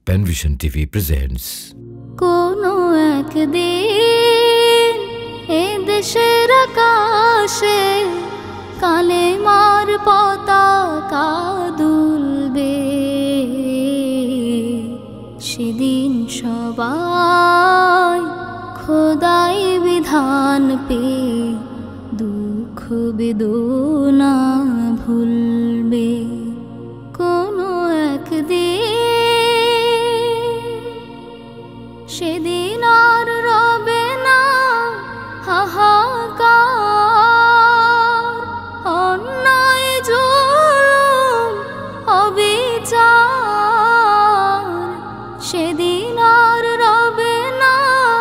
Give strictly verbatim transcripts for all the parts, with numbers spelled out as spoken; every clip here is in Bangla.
Panvision TV presents. কোনো একদিন এ দেশের আকাশে কালেমার পতাকা দুলবে, সেদিন সবাই খোদাই বিধান পেয়ে দুঃখ বেদনা ভুলবে। কোনো একদিন সেদিন আর রবে না হাহাকার, অন্যায় জুলুম অবিচার। সেদিন আর রবে না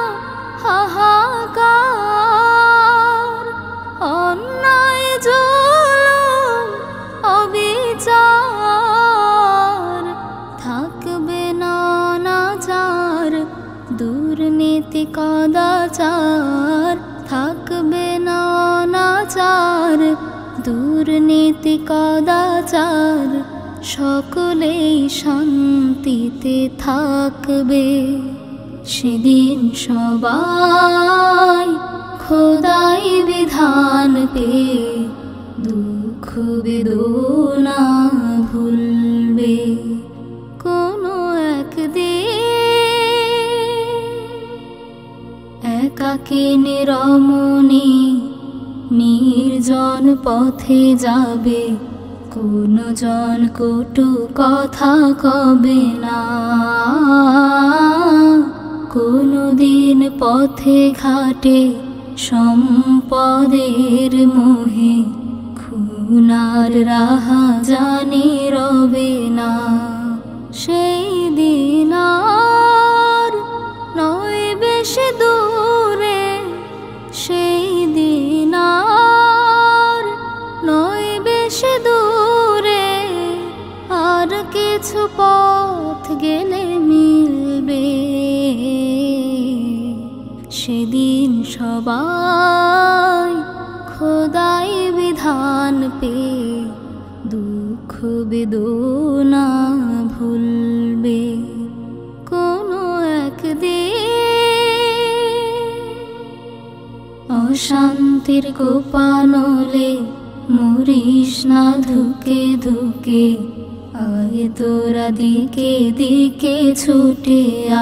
হাহাকার, অন্যায় জুলুম অবিচার। থাকবে না অনাচার দুর্নীতি কদাচার, থাকবে না অনাচার দুর্নীতি কদাচার। সকলেই শান্তিতে থাকবে, সেদিন সবাই খোদাই বিধান পেয়ে দুঃখ বেদনা ভুলবে। কোনো একদিন একাকী নিরমণি নির্জন পথে যাবে, কোনো জন কটু কথা কবে না। কোনো দিন পথে ঘাটে সম্পদের মোহে খুনার রাহা জানি রবে না। সেই দিন আর নয় বেশি দূরে, সেই দিন আর নয় বেশি দূরে। আর কিছু পথ গেলে মিলবে, সেদিন সবাই খোদাই বিধান পেয়ে দুঃখ বেদনা ভুলবে। কোনো একদিন অশান্তির কোপানলে মরিস না ধুকে ধুকে, আয় তোরা দিকে দিকে ছুটে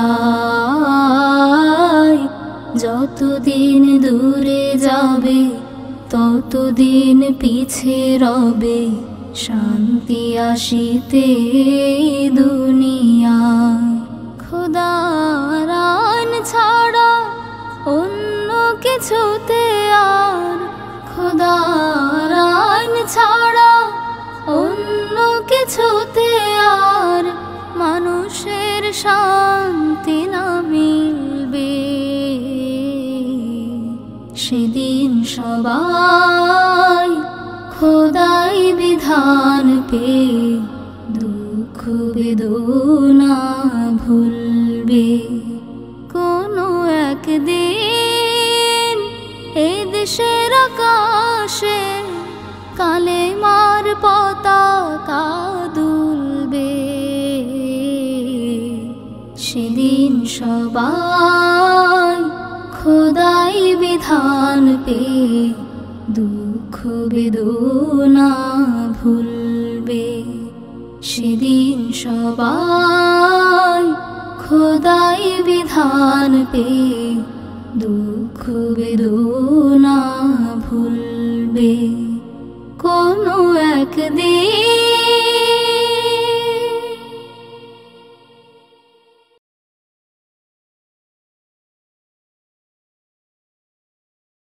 আয়। যতদিন দূরে যাবে ততদিন পিছে রবে, শান্তি আসিতে দুনিয়ায়। খোদার আইন ছাড়া অন্য কিছুতে আর, খোদার আইন ছাড়া অন্য কিছুতে আর মানুষের শান্তি না মিলবে। সেদিন সবাই খোদাই বিধান পেয়ে দুঃখ বেদনা ভুলবে। কোনো একদিন এ দেশের আকাশে কালেমার পতাকা দুলবে, সেদিন সবাই খোদাই বিধান পেয়ে দুঃখ বেদনা ভুলবে। সেদিন সবাই খোদাই বিধান পেয়ে দুঃখ বেদনা ভুলবে। কোনো একদিন